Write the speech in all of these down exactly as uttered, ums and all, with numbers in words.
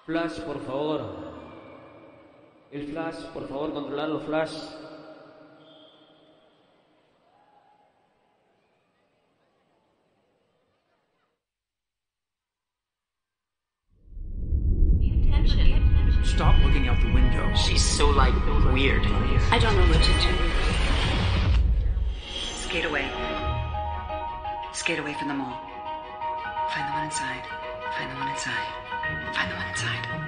Flash, por favor. El flash, por favor, controlarlo, flash. Stop looking out the window. She's so, like, weird. I don't know what to do. Skate away. Skate away from them all. Find the one inside. Find the one inside. Find the one inside.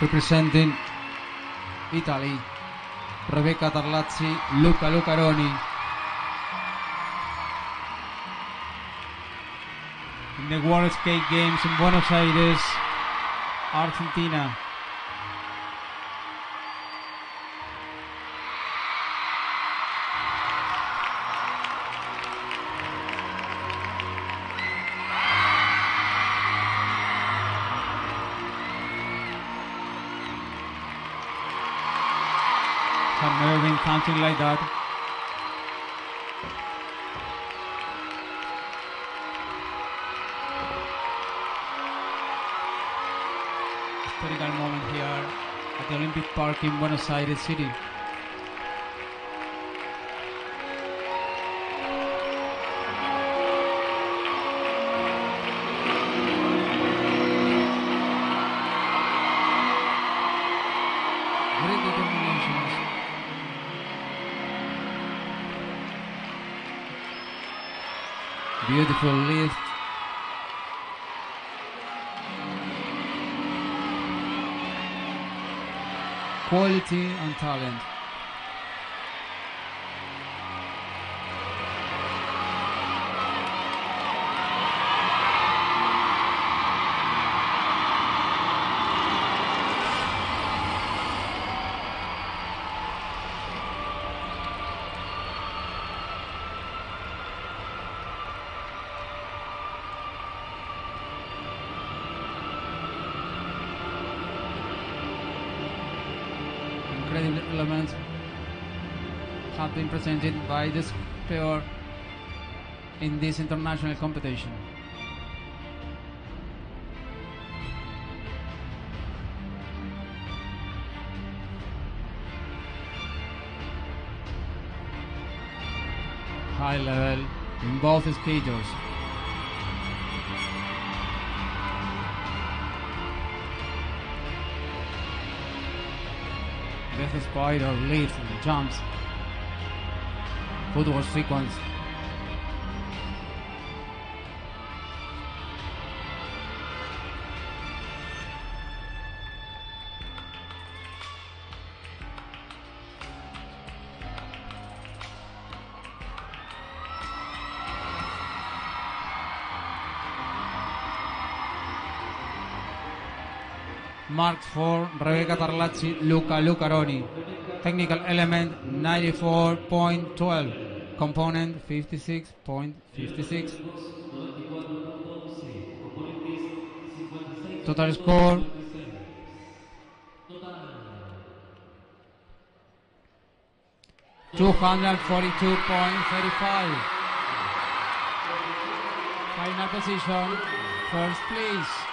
representing Italy, Rebecca Tarlazzi, Luca Lucaroni. In the World Skate Games in Buenos Aires, Argentina. I've never been something like that. Historical moment here at the Olympic Park in Buenos Aires City. Great determination. Beautiful lift. Quality and talent. Incredible elements have been presented by the sport in this international competition. High level in both skaters. Death Spider leads and jumps. Footwork sequence. Marks for Rebecca Tarlazzi, Luca Lucaroni. Technical element ninety-four point one two. Component fifty-six point five six. Total score two hundred forty-two point three five. Final position, first place.